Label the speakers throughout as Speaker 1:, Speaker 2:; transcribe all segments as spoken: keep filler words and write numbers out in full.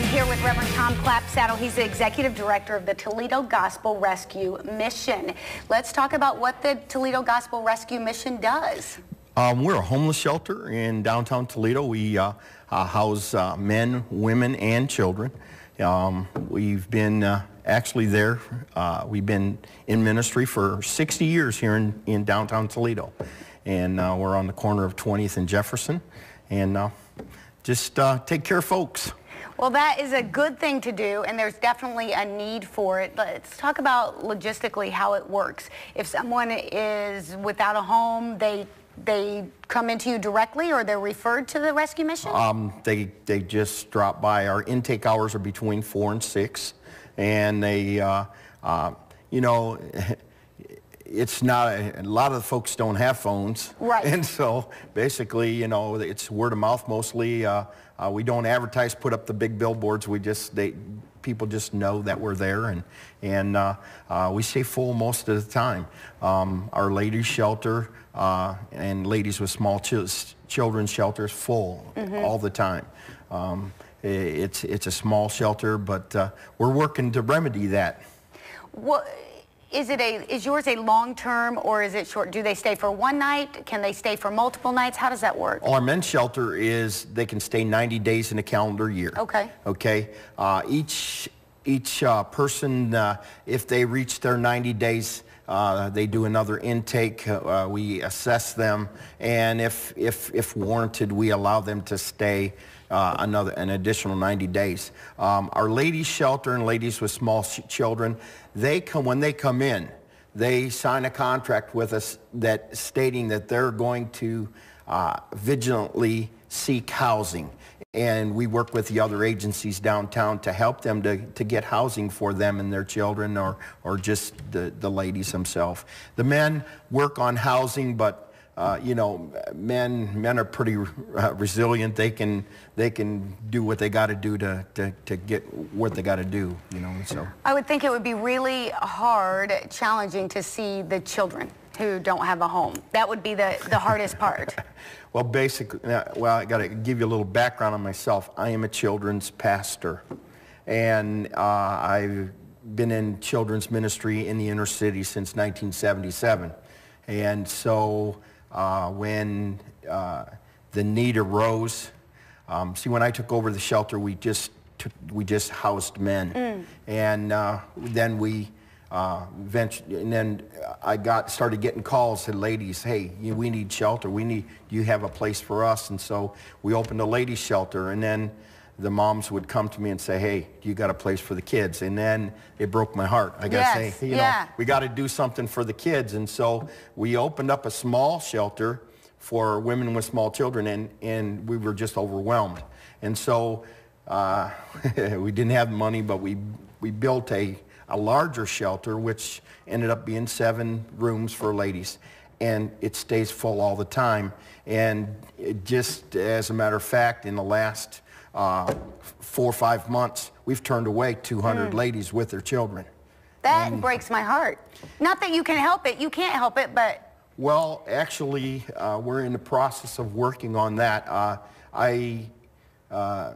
Speaker 1: here with Reverend Tom Clapsaddle. He's the Executive Director of the Toledo Gospel Rescue Mission. Let's talk about what the Toledo Gospel Rescue Mission does.
Speaker 2: Um, we're a homeless shelter in downtown Toledo. We uh, uh, house uh, men, women, and children. Um, we've been uh, actually there. Uh, we've been in ministry for sixty years here in, in downtown Toledo. And uh, we're on the corner of twentieth and Jefferson. And uh, just uh, take care of folks.
Speaker 1: Well, that is a good thing to do, and there's definitely a need for it. Let's talk about logistically how it works. If someone is without a home, they they come into you directly, or they're referred to the rescue mission?
Speaker 2: Um, they, they just drop by. Our intake hours are between four and six, and they, uh, uh, you know, it's not, a, a lot of the folks don't have phones.
Speaker 1: Right.
Speaker 2: And so basically, you know, it's word of mouth mostly. Uh, uh, we don't advertise, put up the big billboards. We just, they, people just know that we're there, and, and uh, uh, we stay full most of the time. Um, our ladies shelter uh, and ladies with small ch children's shelters full mm-hmm. all the time. Um, it's, it's a small shelter, but uh, we're working to remedy that.
Speaker 1: What? Is it a, is yours a long-term, or is it short? Do they stay for one night? Can they stay for multiple nights? How does that work?
Speaker 2: Our men's shelter is, they can stay ninety days in a calendar year.
Speaker 1: Okay.
Speaker 2: Okay. Uh, each each uh, person, uh, if they reach their ninety days, uh, they do another intake. Uh, we assess them, and if if if warranted, we allow them to stay uh, another an additional ninety days. Um, our ladies shelter and ladies with small ch children, they come when they come in, they sign a contract with us that stating that they're going to uh, vigilantly seek housing, and we work with the other agencies downtown to help them to, to get housing for them and their children, or or just the, the ladies themselves. The men work on housing, but Uh, you know, men men are pretty uh, resilient. They can they can do what they got to do to, to to get what they got to do. You know, so
Speaker 1: I would think it would be really hard, challenging to see the children who don't have a home. That would be the the hardest part.
Speaker 2: Well, basically, well, I got to give you a little background on myself. I am a children's pastor, and uh, I've been in children's ministry in the inner city since nineteen seventy-seven, and so. Uh, when uh, the need arose, um, see, when I took over the shelter, we just took, we just housed men, mm. and uh, then we uh, ventured, and then I got started getting calls to ladies, hey, you, we need shelter. We need, you have a place for us, and so we opened a ladies shelter, and then the moms would come to me and say, hey, you got a place for the kids? And then it broke my heart. I got to
Speaker 1: yes,
Speaker 2: say, you
Speaker 1: yeah.
Speaker 2: know, we got to do something for the kids. And so we opened up a small shelter for women with small children, and, and we were just overwhelmed. And so uh, we didn't have money, but we, we built a, a larger shelter, which ended up being seven rooms for ladies. And it stays full all the time. And it just, as a matter of fact, in the last Uh, four or five months, we've turned away two hundred mm. ladies with their children.
Speaker 1: That
Speaker 2: and,
Speaker 1: breaks my heart. Not that you can help it, you can't help it, but...
Speaker 2: Well, actually, uh, we're in the process of working on that. Uh, I, uh,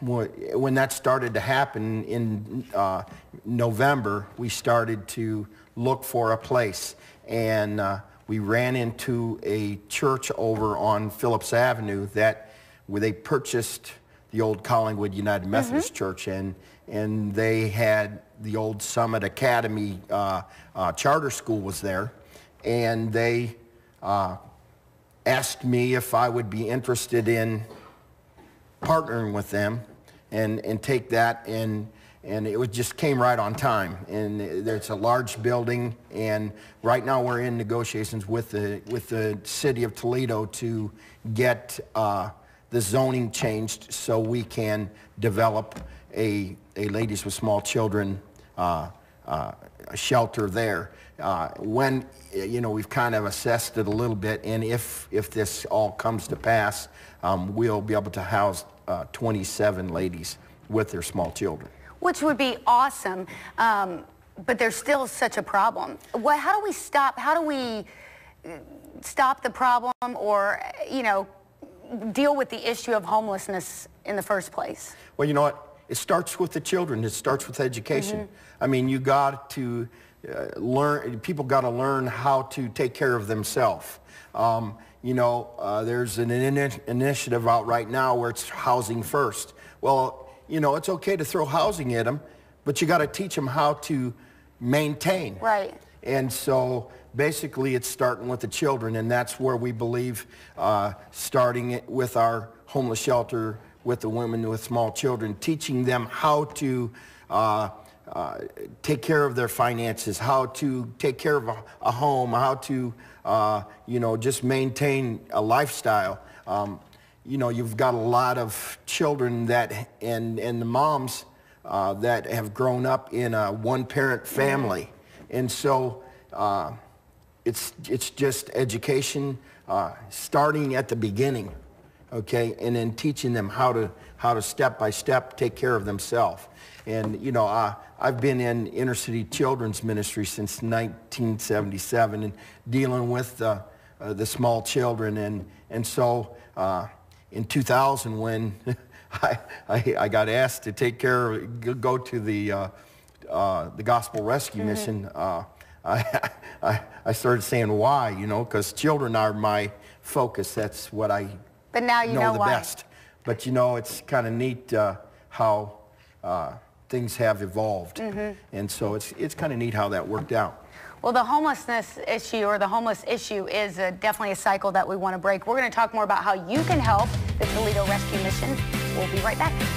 Speaker 2: when that started to happen in uh, November, we started to look for a place, and uh, we ran into a church over on Phillips Avenue that, where they purchased the old Collingwood United Methodist mm-hmm. Church, and and they had the old Summit Academy uh, uh, charter school was there, and they uh, asked me if I would be interested in partnering with them and and take that, and and it was just came right on time. And it's a large building, and right now we're in negotiations with the with the city of Toledo to get Uh, the zoning changed so we can develop a, a ladies with small children uh, uh, shelter there. Uh, when, you know, we've kind of assessed it a little bit, and if, if this all comes to pass, um, we'll be able to house uh, twenty-seven ladies with their small children.
Speaker 1: Which would be awesome, um, but there's still such a problem. What, how do we stop, how do we stop the problem, or, you know, deal with the issue of homelessness in the first place?
Speaker 2: Well, you know what? it starts with the children. It starts with education.
Speaker 1: Mm-hmm.
Speaker 2: I mean, you got to uh, learn, people got to learn how to take care of themselves. Um, you know, uh, there's an in initiative out right now where it's housing first. Well, you know, it's okay to throw housing at them, but you got to teach them how to maintain.
Speaker 1: Right.
Speaker 2: And so basically it's starting with the children, and that's where we believe uh, starting it with our homeless shelter, with the women with small children, teaching them how to uh, uh, take care of their finances, how to take care of a, a home, how to, uh, you know, just maintain a lifestyle. Um, you know, you've got a lot of children that, and, and the moms uh, that have grown up in a one-parent family. And so uh, it's, it's just education, uh, starting at the beginning, okay, and then teaching them how to, how to step by step take care of themselves. And, you know, uh, I've been in inner city children's ministry since nineteen seventy-seven and dealing with uh, uh, the small children. And, and so uh, in two thousand, when I, I, I got asked to take care of, go to the, uh, uh, the Gospel Rescue mm-hmm. Mission, uh, I, I, I started saying why, you know, because children are my focus. That's what I
Speaker 1: but now you
Speaker 2: know,
Speaker 1: know
Speaker 2: the
Speaker 1: why.
Speaker 2: best. But, you know, it's kind of neat uh, how uh, things have evolved. Mm-hmm. And so it's, it's kind of neat how that worked out.
Speaker 1: Well, the homelessness issue, or the homeless issue, is a, definitely a cycle that we want to break. We're going to talk more about how you can help the Toledo Rescue Mission. We'll be right back.